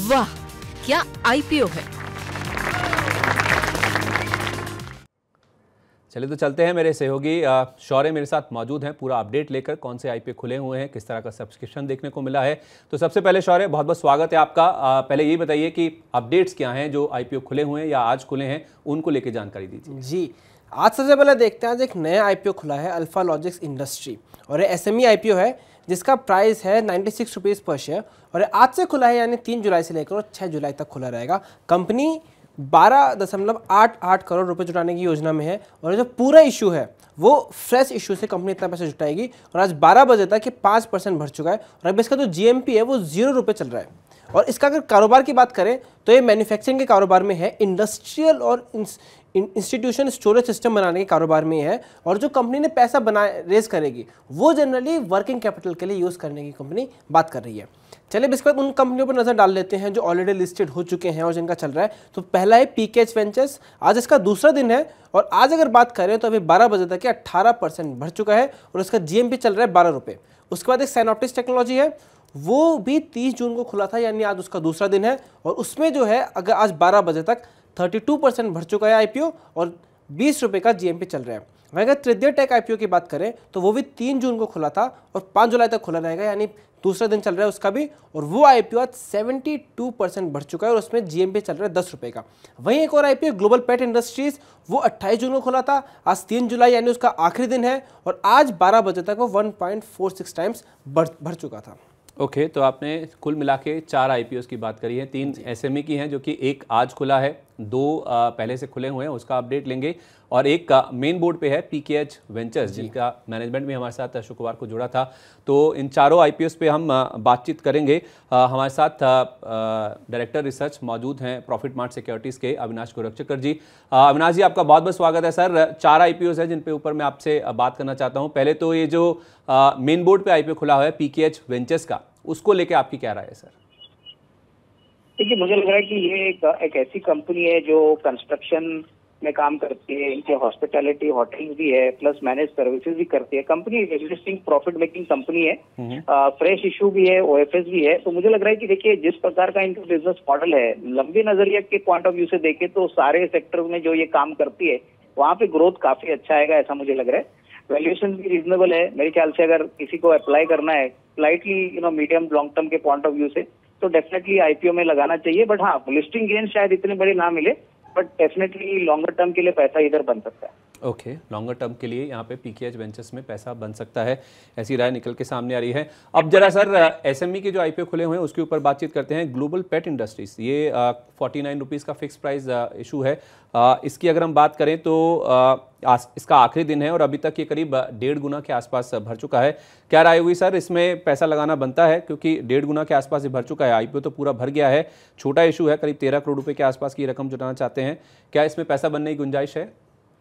वाह, क्या आईपीओ है। चलिए तो चलते हैं, मेरे सहयोगी शौर्य मेरे साथ मौजूद हैं पूरा अपडेट लेकर, कौन से आईपीओ खुले हुए हैं, किस तरह का सब्सक्रिप्शन देखने को मिला है। तो सबसे पहले शौर्य, बहुत बहुत स्वागत है आपका। पहले यही बताइए कि अपडेट्स क्या हैं जो आईपीओ खुले हुए हैं या आज खुले हैं, उनको लेकर जानकारी दीजिए। जी, आज सबसे पहले देखते हैं, आज एक नया आईपीओ खुला है अल्फा लॉजिक्स इंडस्ट्री, और ये एसएमई आईपीओ है जिसका प्राइस है 96 रुपीज़ पर शेयर, और आज से खुला है, यानी 3 जुलाई से लेकर और 6 जुलाई तक खुला रहेगा। कंपनी 12.88 करोड़ रुपए जुटाने की योजना में है, और जो पूरा इशू है वो फ्रेश इशू से कंपनी इतना पैसा जुटाएगी, और आज 12 बजे तक ये 5% भर चुका है, और अब इसका जो जीएमपी है वो 0 रुपये चल रहा है। और इसका अगर कारोबार की बात करें तो ये मैन्युफैक्चरिंग के कारोबार में है, इंडस्ट्रियल और इंस्टीट्यूशन स्टोरेज सिस्टम बनाने के कारोबार में है, और जो कंपनी ने पैसा रेज करेगी वो जनरली वर्किंग कैपिटल के लिए यूज़ करने की कंपनी बात कर रही है। चलिए इसके बाद उन कंपनियों पर नजर डाल लेते हैं जो ऑलरेडी लिस्टेड हो चुके हैं और जिनका चल रहा है। तो पहला है पीकेएच वेंचर्स, आज इसका दूसरा दिन है, और आज अगर बात करें तो अभी 12 बजे तक 18% भर चुका है, और उसका जीएमपी चल रहा है 12 रुपये। उसके बाद एक साइनॉप्टिक्स टेक्नोलॉजी है, वो भी 30 जून को खुला था, यानी आज उसका दूसरा दिन है, और उसमें जो है अगर आज 12 बजे तक 32% भर चुका है आईपीओ, और 20 रुपये का जीएमपी चल रहा है। वहीं अगर त्रिद्या टेक आईपीओ की बात करें तो वो भी 3 जून को खुला था और 5 जुलाई तक खुला रहेगा, यानी दूसरा दिन चल रहा है उसका भी, और वो आईपीओ आज 72% बढ़ चुका है, और उसमें जीएमपी चल रहा है 10 रुपये का। वहीं एक और आईपीओ ग्लोबल पेट इंडस्ट्रीज, वो 28 जून को खुला था, आज 3 जुलाई यानी उसका आखिरी दिन है, और आज 12 बजे तक वो 1.46 टाइम्स भर चुका था। ओके, तो आपने कुल मिला के 4 आईपीओस की बात करी है, 3 एसएमई की हैं जो कि एक आज खुला है, 2 पहले से खुले हुए हैं, उसका अपडेट लेंगे, और एक का मेन बोर्ड पे है पीकेएच वेंचर्स जिनका मैनेजमेंट भी हमारे साथ शुक्रवार को जुड़ा था। तो इन चारों आईपीओस पे हम बातचीत करेंगे। हमारे साथ डायरेक्टर रिसर्च मौजूद हैं प्रॉफिट मार्ट सिक्योरिटीज़ के अविनाश गोरखचकर जी। अविनाश जी, आपका बहुत बहुत स्वागत है सर। 4 आईपीओस है जिन पे ऊपर मैं आपसे बात करना चाहता हूँ। पहले तो ये जो मेन बोर्ड पे आईपीओ खुला हुआ है पीकेएच वेंचर्स का, उसको लेके आपकी क्या राय है सर? देखिए, मुझे लग रहा है कि ये एक ऐसी कंपनी है जो कंस्ट्रक्शन में काम करती है, इनके हॉस्पिटैलिटी होटल्स भी है, प्लस मैनेज सर्विसेज भी करती है। Company existing profit making company है, फ्रेश इशू भी है, ओएफएस भी है। तो मुझे लग रहा है कि देखिए, जिस प्रकार का इनका बिजनेस मॉडल है, लंबे नजरिए के पॉइंट ऑफ व्यू से देखें तो सारे सेक्टर में जो ये काम करती है वहाँ पे ग्रोथ काफी अच्छा आएगा, ऐसा मुझे लग रहा है। वैल्यूएशन भी रीजनेबल है मेरे ख्याल से। अगर किसी को अप्लाई करना है स्लाइटली मीडियम लॉन्ग टर्म के पॉइंट ऑफ व्यू से, तो डेफिनेटली आईपीओ में लगाना चाहिए। बट हाँ, लिस्टिंग गेन शायद इतने बड़े ना मिले, बट डेफिनेटली लॉन्गर टर्म के लिए पैसा इधर बन सकता है। ओके, लॉन्गर टर्म के लिए यहाँ पे पीकेएच वेंचर्स में पैसा बन सकता है, ऐसी राय निकल के सामने आ रही है। अब जरा सर एसएमई के जो आईपीओ खुले हुए हैं उसके ऊपर बातचीत करते हैं। ग्लोबल पेट इंडस्ट्रीज, ये 49 रुपीज़ का फिक्स प्राइस इशू है। इसकी अगर हम बात करें तो इसका आखिरी दिन है और अभी तक ये करीब 1.5 गुना के आसपास भर चुका है। क्या राय हुई सर, इसमें पैसा लगाना बनता है? क्योंकि 1.5 गुना के आसपास ये भर चुका है, आईपीओ तो पूरा भर गया है, छोटा इशू है, करीब 13 करोड़ रुपए के आसपास की रकम जुटाना चाहते हैं। क्या इसमें पैसा बनने की गुंजाइश है?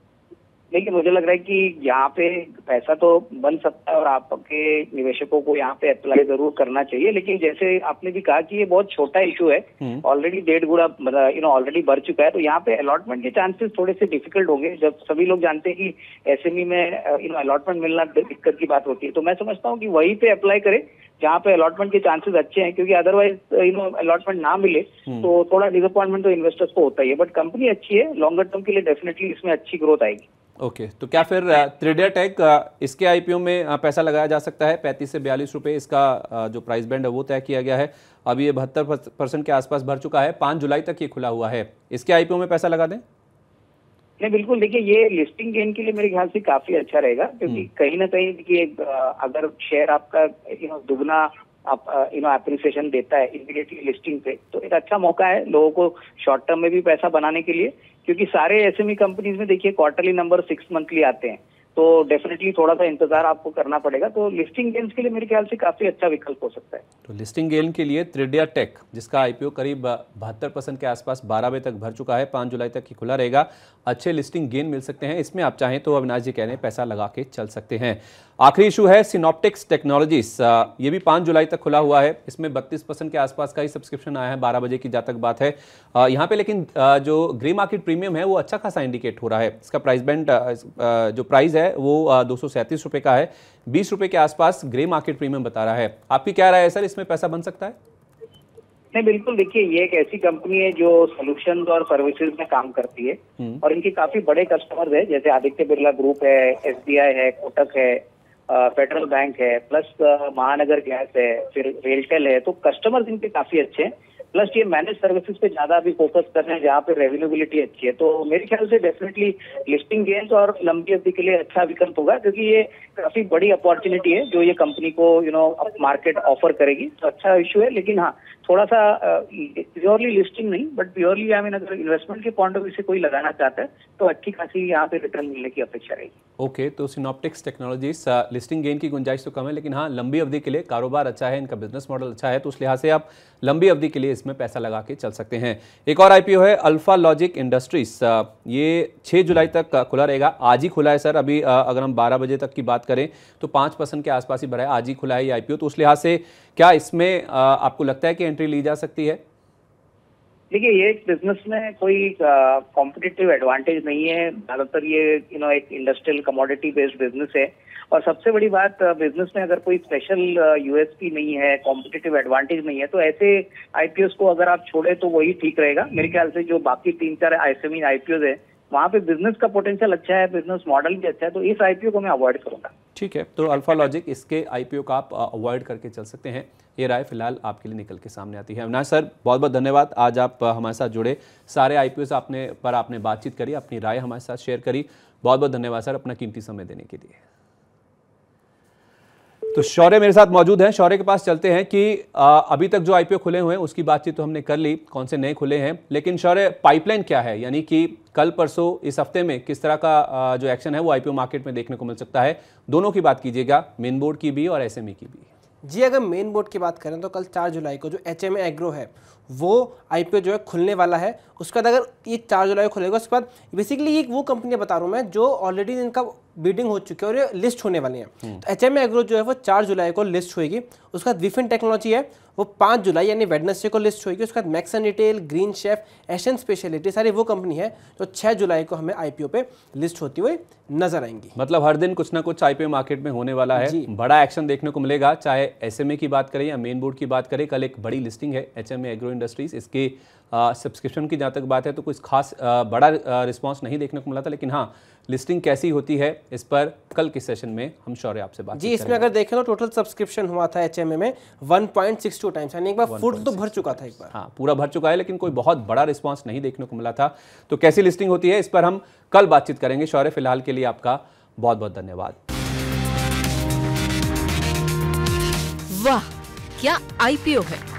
देखिए, मुझे लग रहा है कि यहाँ पे पैसा तो बन सकता है और आपके निवेशकों को यहाँ पे अप्लाई जरूर करना चाहिए। लेकिन जैसे आपने भी कहा कि ये बहुत छोटा इशू है, ऑलरेडी 1.5 गुना ऑलरेडी बढ़ चुका है, तो यहाँ पे अलॉटमेंट के चांसेस थोड़े से डिफिकल्ट होंगे। जब सभी लोग जानते हैं कि एसएमई में अलॉटमेंट मिलना दिक्कत की बात होती है, तो मैं समझता हूँ कि वहीं पे अप्लाई करें जहाँ पे अलॉटमेंट के चांसेस अच्छे हैं, क्योंकि अदरवाइज अलॉटमेंट ना मिले तो थोड़ा डिसअपॉइंटमेंट तो इन्वेस्टर्स को होता ही है। बट कंपनी अच्छी है, लॉन्गर टर्म के लिए डेफिनेटली इसमें अच्छी ग्रोथ आएगी। ओके, तो क्या फिर त्रिद्या टेक इसके आईपीओ में पैसा लगाया जा सकता है? 35 से 42 रुपये इसका जो प्राइस बैंड है वो तय किया गया है। अभी ये 72% के आसपास भर चुका है, 5 जुलाई तक ये खुला हुआ है। इसके आईपीओ में पैसा लगा दें? नहीं, बिल्कुल। देखिए, ये लिस्टिंग गेन के लिए मेरे ख्याल से काफी अच्छा रहेगा, क्योंकि कहीं ना कहीं देखिए, अगर शेयर आपका दुगना एप्रिसिएशन देता है इमीडिएटली लिस्टिंग पे, तो एक अच्छा मौका है लोगों को शॉर्ट टर्म में भी पैसा बनाने के लिए, क्योंकि सारे एसएमई कंपनीज में देखिए क्वार्टरली नंबर 6 मंथली आते हैं, तो डेफिनेटली थोड़ा सा इंतजार आपको करना पड़ेगा। तो लिस्टिंग गेन्स के लिए मेरे ख्याल से काफी अच्छा विकल्प हो सकता है। तो लिस्टिंग गेन के लिए त्रिद्या टेक, जिसका आईपीओ करीब 72% के आसपास 12 बजे तक भर चुका है, 5 जुलाई तक ही खुला रहेगा, अच्छे लिस्टिंग गेन मिल सकते हैं। इसमें आप चाहें तो अविनाश जी कह रहे हैं पैसा लगा के चल सकते हैं। आखिरी इशू है सिनॉप्टिक्स टेक्नोलॉजीज, ये भी 5 जुलाई तक खुला हुआ है। इसमें 32% के आसपास का ही सब्सक्रिप्शन आया है, 12 बजे की जहाँ तक बात है यहाँ पे। लेकिन जो ग्रे मार्केट प्रीमियम है वो अच्छा खासा इंडिकेट हो रहा है। इसका प्राइस बैंड जो प्राइस है वो 237 रुपये का है, 20 रुपये के आसपास ग्रे मार्केट प्रीमियम बता रहा है। आपकी क्या राय है सर, इसमें पैसा बन सकता है? नहीं, बिल्कुल। देखिए, ये एक ऐसी कंपनी है जो सोल्यूशन और सर्विसेज में काम करती है और इनके काफी बड़े कस्टमर्स है, जैसे आदित्य बिरला ग्रुप है, SBI है, कोटक है, फेडरल बैंक है, प्लस महानगर गैस है, फिर रेलटेल है। तो कस्टमर्स इनके काफी अच्छे हैं। प्लस ये मैनेज सर्विसेज पे ज्यादा अभी फोकस कर रहे हैं, जहाँ पे रेवेन्यूबिलिटी अच्छी है। तो मेरे ख्याल से डेफिनेटली लिस्टिंग गेन्स और लंबी अवधि के लिए अच्छा विकल्प होगा, क्योंकि ये काफी बड़ी अपॉर्चुनिटी है जो ये कंपनी को मार्केट ऑफर करेगी। तो अच्छा इशू है, लेकिन हाँ, थोड़ा सा प्योरली लिस्टिंग नहीं, बट प्योरली अगर इन्वेस्टमेंट के पॉइंट ऑफ व्यू से कोई लगाना चाहता है तो अच्छी खासी यहाँ पे रिटर्न मिलने की अपेक्षा रहेगी। ओके, तो सिनॉप्टिक्स टेक्नोलॉजीज लिस्टिंग गेन की गुंजाइश तो कम है, लेकिन हाँ, लंबी अवधि के लिए कारोबार अच्छा है, इनका बिजनेस मॉडल अच्छा है, तो उस लिहाज से आप लंबी अवधि के लिए इसमें पैसा लगा के चल सकते हैं। एक और IPO है अल्फा लॉजिक इंडस्ट्रीज। ये 6 जुलाई तक खुला रहेगा। आज ही खुला है सर। अभी अगर हम 12 बजे तक की बात करें तो 5% के आसपास ही भरा है। आज ही खुला है ये IPO, तो उस लिहाज से क्या इसमें आपको लगता है कि एंट्री ली जा सकती है? देखिए, ये बिजनेस में कोई कॉम्पिटिटिव एडवांटेज नहीं है। ज्यादातर ये एक इंडस्ट्रियल कमोडिटी बेस्ड बिजनेस है, और सबसे बड़ी बात, बिजनेस में अगर कोई स्पेशल USP नहीं है, कॉम्पिटिटिव एडवांटेज नहीं है, तो ऐसे IPOs को अगर आप छोड़े तो वही ठीक रहेगा। मेरे ख्याल से जो बाकी 3-4 SME IPOs है, वहाँ पे बिजनेस का पोटेंशियल अच्छा है, बिजनेस मॉडल भी अच्छा है, तो इस IPO को मैं अवॉइड करूंगा। ठीक है, तो अल्फा लॉजिक, इसके IPO का आप अवॉइड करके चल सकते हैं। ये राय फिलहाल आपके लिए निकल के सामने आती है। अविनाश सर, बहुत बहुत धन्यवाद, आज आप हमारे साथ जुड़े, सारे IPOs आपने बातचीत करी, अपनी राय हमारे साथ शेयर करी। बहुत बहुत धन्यवाद सर, अपना कीमती समय देने के लिए। तो शौर्य मेरे साथ मौजूद हैं। शौर्य के पास चलते हैं कि अभी तक जो IPO खुले हुए हैं उसकी बातचीत तो हमने कर ली, कौन से नए खुले हैं, लेकिन शौर्य, पाइपलाइन क्या है? यानी कि कल परसों इस हफ्ते में किस तरह का जो एक्शन है वो IPO मार्केट में देखने को मिल सकता है? दोनों की बात कीजिएगा, मेन बोर्ड की भी और SME की भी। जी, अगर मेन बोर्ड की बात करें तो कल 4 जुलाई को जो HMA एग्रो है वो IPO जो है खुलने वाला है। उसके बाद अगर ये 4 जुलाई को खुलेगा, उसके बाद बेसिकली ये वो कंपनियां बता रहा हूँ मैं जो ऑलरेडी इनका बिडिंग हो चुकी है और ये लिस्ट होने वाली हैं। तो HMA एग्रो जो है वो 4 जुलाई को लिस्ट होगी। उसके बाद विफिन टेक्नोलॉजी है वो 5 जुलाई यानी वेडनेसडे को लिस्ट होगी। उसके बाद Max and Retail, Green Chef, Asian Speciality, सारी वो कंपनी है जो 6 जुलाई को हमें IPO पे लिस्ट होती हुई नजर आएंगी। मतलब हर दिन कुछ ना कुछ IPO मार्केट में होने वाला है, बड़ा एक्शन देखने को मिलेगा, चाहे SMA की बात करें या मेन बोर्ड की बात करें। कल एक बड़ी लिस्टिंग है HMA एग्रो इंडस्ट्रीज, इसके सब्सक्रिप्शन की जहाँ तक बात है तो कुछ खास बड़ा रिस्पांस नहीं देखने को मिला था, लेकिन हाँ, लिस्टिंग कैसी होती है इस पर कल के सेशन में हम शौर्य आपसे बात जी। इसमें अगर देखें तो टोटल सब्सक्रिप्शन हुआ था HMA में 1.62 टाइम्स, यानी एक बार फुल तो भर चुका था एक बार। हाँ, पूरा भर चुका है, लेकिन कोई बहुत बड़ा रिस्पांस नहीं देखने को मिला था। तो कैसी लिस्टिंग होती है इस पर हम कल बातचीत करेंगे। शौर्य, फिलहाल के लिए आपका बहुत बहुत धन्यवाद। वाह, क्या IPO है!